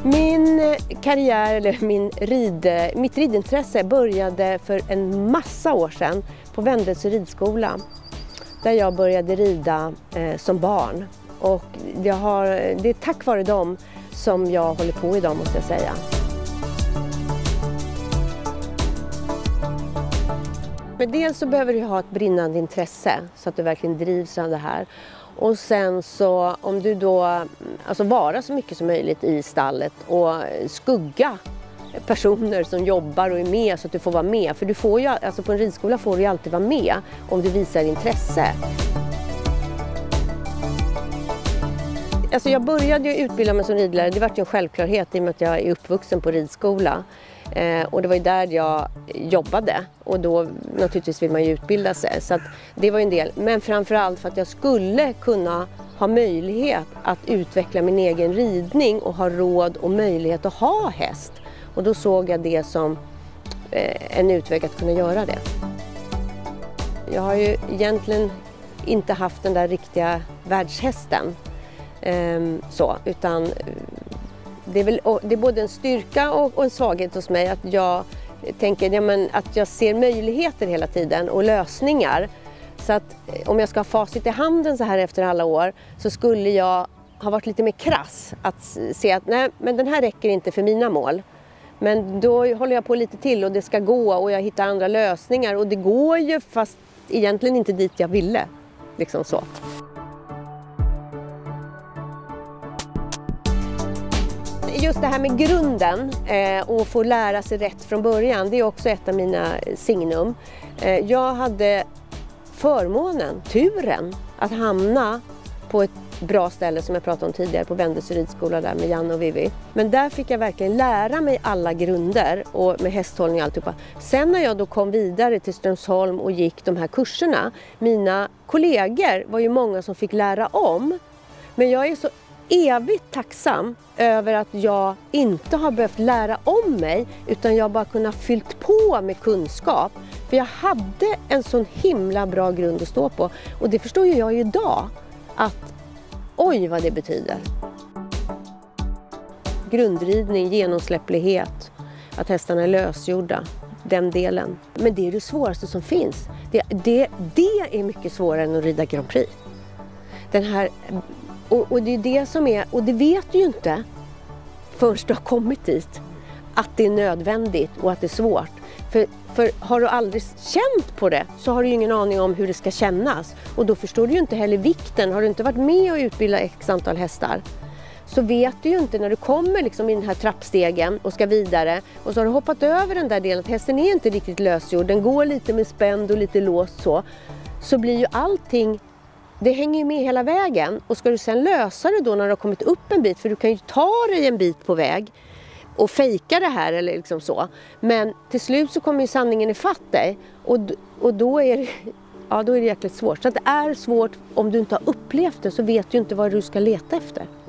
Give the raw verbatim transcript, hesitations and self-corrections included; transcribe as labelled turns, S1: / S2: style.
S1: Min karriär, eller min rid, mitt ridintresse började för en massa år sedan på Vendelsö ridskola. Där jag började rida eh, som barn. Och jag har, det är tack vare dem som jag håller på idag, måste jag säga. Men dels så behöver du ha ett brinnande intresse så att du verkligen drivs av det här. Och sen så om du då alltså vara så mycket som möjligt i stallet och skugga personer som jobbar och är med så att du får vara med. För du får ju, alltså på en ridskola får du ju alltid vara med om du visar intresse. Alltså jag började ju utbilda mig som ridlärare, det var ju en självklarhet i och med att jag är uppvuxen på ridskola. Eh, och det var ju där jag jobbade och då naturligtvis vill man ju utbilda sig. Så att det var en del, men framförallt för att jag skulle kunna ha möjlighet att utveckla min egen ridning och ha råd och möjlighet att ha häst. Och då såg jag det som eh, en utväg att kunna göra det. Jag har ju egentligen inte haft den där riktiga världshästen. Så, utan det är, väl, det är både en styrka och, och en svaghet hos mig att jag tänker ja, men att jag ser möjligheter hela tiden och lösningar. Så att om jag ska ha facit i handen så här efter alla år så skulle jag ha varit lite mer krass att se att nej, men den här räcker inte för mina mål. Men då håller jag på lite till och det ska gå och jag hittar andra lösningar och det går ju fast egentligen inte dit jag ville. Liksom så. Just det här med grunden eh, och få lära sig rätt från början, det är också ett av mina signum. Eh, jag hade förmånen, turen, att hamna på ett bra ställe som jag pratade om tidigare på Vendelsö ridskola där med Janne och Vivi. Men där fick jag verkligen lära mig alla grunder och med hästhållning och alltihopa. Sen när jag då kom vidare till Strömsholm och gick de här kurserna, mina kollegor var ju många som fick lära om. Men jag är så evigt tacksam över att jag inte har behövt lära om mig utan jag bara kunnat fyllt på med kunskap. För jag hade en sån himla bra grund att stå på och det förstår ju jag ju idag att oj vad det betyder. Grundridning, genomsläpplighet, att hästarna är lösgjorda, den delen. Men det är det svåraste som finns. Det, det, det är mycket svårare än att rida Grand Prix. Den här Och, och det är det som är, och det vet du ju inte förrän du har kommit dit, att det är nödvändigt och att det är svårt. För, för har du aldrig känt på det så har du ju ingen aning om hur det ska kännas. Och då förstår du ju inte heller vikten. Har du inte varit med och utbildat x antal hästar så vet du ju inte när du kommer liksom i den här trappstegen och ska vidare. Och så har du hoppat över den där delen att hästen är inte riktigt lösgjord. Den går lite med spänd och lite låst så. Så blir ju allting... Det hänger ju med hela vägen och ska du sen lösa det då när du har kommit upp en bit, för du kan ju ta dig en bit på väg och fejka det här eller liksom så. Men till slut så kommer ju sanningen ifatt dig och, och då, är det, ja, då är det jäkligt svårt. Så att det är svårt om du inte har upplevt det så vet du inte vad du ska leta efter.